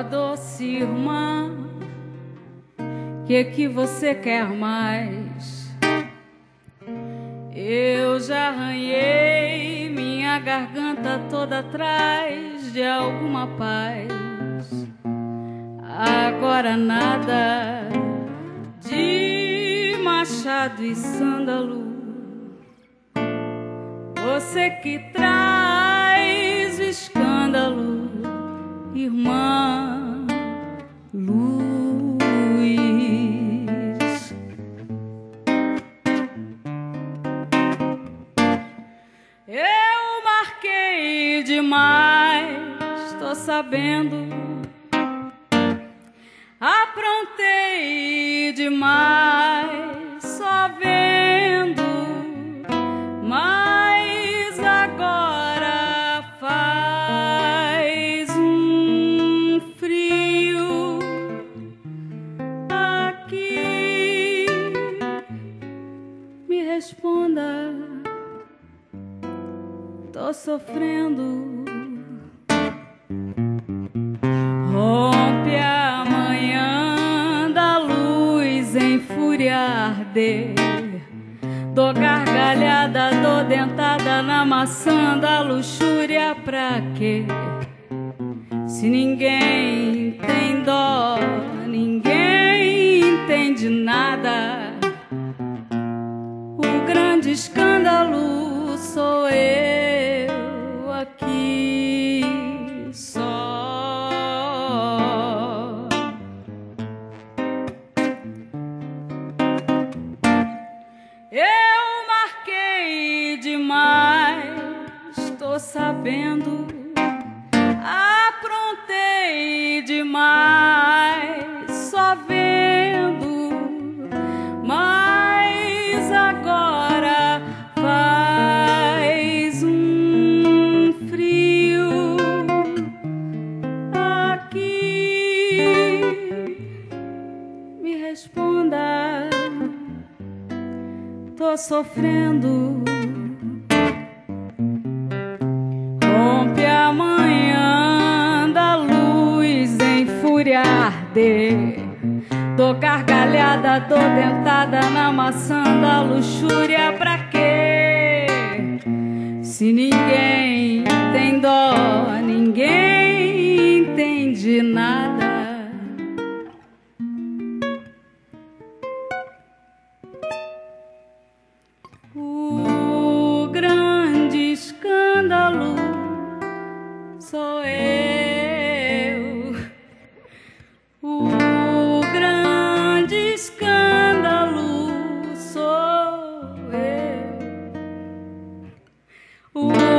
doce irmã, que você quer mais? Eu já arranhei minha garganta toda atrás de alguma paz. Agora nada de machado e sândalo. Você que traz o escândalo, irmã Luz. Eu marquei demais, tô sabendo. Aprontei demais, só vendo. Mas agora faz um frio aqui. Me responda, tô sofrendo. Rompe a manhã da luz em fúria arder. Dou gargalhada, dou dentada na maçã da luxúria. Pra quê? Se ninguém tem dó, ninguém entende nada. O grande escândalo sou eu aqui só. Eu marquei demais, tô sabendo. Aprontei demais, só vendo. Mas agora faz um frio aqui. Me responda, tô sofrendo. Rompe a manhã da luz em fúria arder. Dou gargalhada, dou dentada na maçã da luxúria. Pra quê? Se ninguém tem dó, ninguém entende nada. O grande escândalo sou eu. O grande escândalo sou eu.